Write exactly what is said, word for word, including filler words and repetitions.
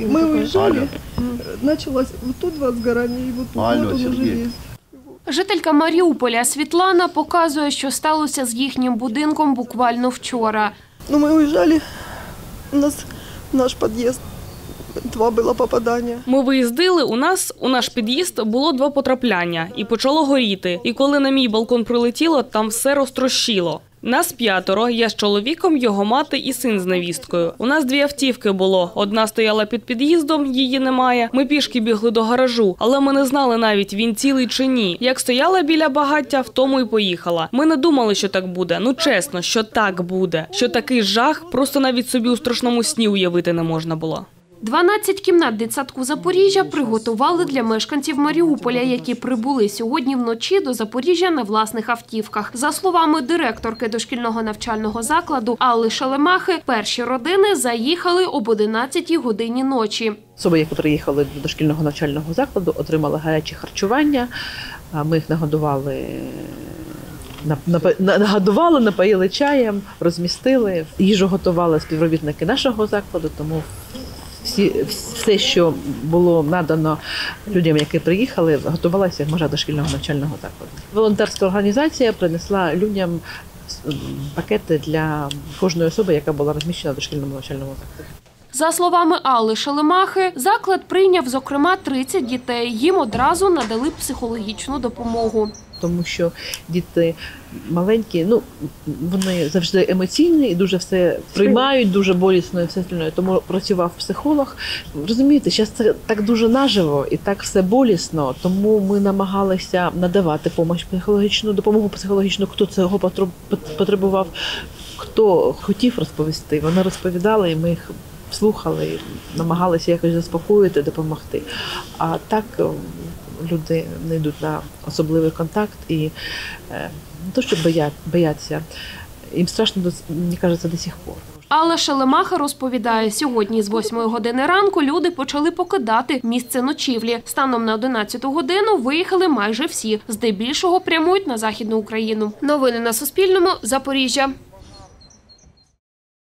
Мы уезжали, началось вот тут возгорание, и вот тут Алло, вот он уже Сергей. есть. Жителька Маріуполя Світлана показує, що сталося з їхнім будинком буквально вчора. Ну, мы уезжали, у нас наш подъезд, два было попадания. Ми виїздили, у нас, у наш під'їзд було два потрапляння і почало горіти. І коли на мій балкон прилетіло, там все розтрощило. Нас п'ятеро, я з чоловіком, його мати і син з невісткою. У нас дві автівки було. Одна стояла під під'їздом, її немає. Ми пішки бігли до гаражу, але ми не знали навіть, він цілий чи ні. Як стояла біля багаття, в тому і поїхала. Ми не думали, що так буде. Ну чесно, що так буде. Що такий жах просто навіть собі у страшному сні уявити не можна було. дванадцять кімнат дитсадку Запоріжжя приготували для мешканців Маріуполя, які прибули сьогодні вночі до Запоріжжя на власних автівках. За словами директорки дошкільного навчального закладу Алли Шелемахи, перші родини заїхали об одинадцятій годині ночі. Особи, які приїхали до дошкільного навчального закладу, отримали гаряче харчування. Ми їх нагодували, нагодували, напоїли чаєм, розмістили. Їжу готували співробітники нашого закладу, тому Всі, все, що було надано людям, які приїхали, готувалося як може до шкільного навчального закладу. Волонтерська організація принесла людям пакети для кожної особи, яка була розміщена в дошкільному навчальному закладі. За словами Алли Шелемахи, заклад прийняв, зокрема, тридцять дітей. Їм одразу надали психологічну допомогу. Тому що діти маленькі, ну, вони завжди емоційні і дуже все приймають, дуже болісно і все остальне. Тому працював психолог. Розумієте, зараз це так дуже наживо і так все болісно, тому ми намагалися надавати допомогу психологічну, допомогу психологічну, хто цього потребував, хто хотів розповісти. Вони розповідали, і ми їх слухали, намагалися якось заспокоїти, допомогти. А так люди не йдуть на особливий контакт і не то, що бояться, їм страшно, мені кажеться, до сих пор. Алла Шелемаха розповідає, сьогодні з восьмої години ранку люди почали покидати місце ночівлі. Станом на одинадцяту годину виїхали майже всі. Здебільшого прямують на Західну Україну. Новини на Суспільному. Запоріжжя.